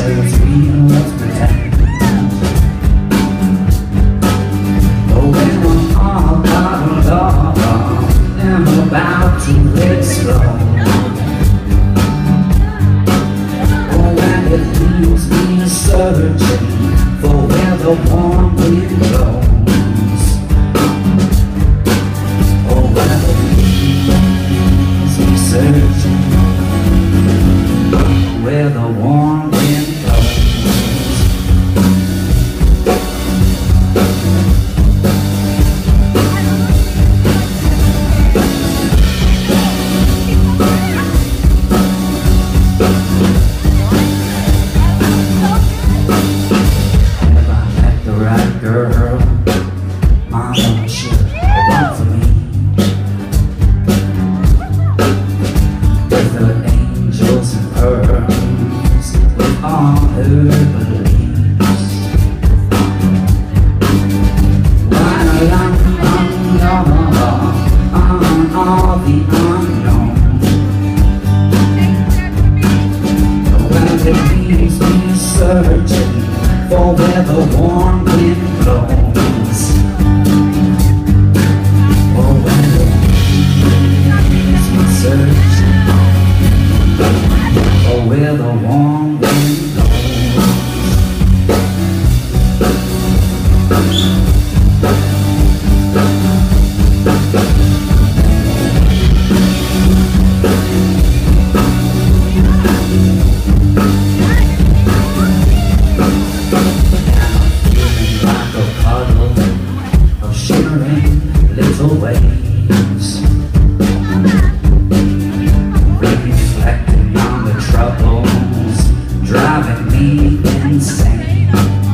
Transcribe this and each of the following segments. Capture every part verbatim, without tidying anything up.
serves real what's pretend. Oh, when I'm all bottled up and about to explode. Oh, when it leaves me searching for where the warm wind blows. Oh, when it leaves me searching where the warm wind blows. Have I met the right girl? Mama should have one for me. With her angels and pearls, with all her beliefs. While I'm unknown on all the unknown, when it leaves me searching for where the warm wind blows. Oh, when it leaves me searching for where the warm wind little waves, reflecting on the troubles driving me insane.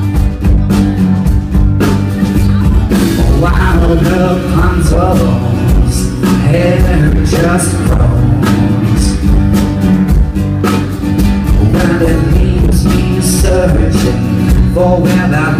While the Rapunzel's hair just froze, when it leaves me searching for where that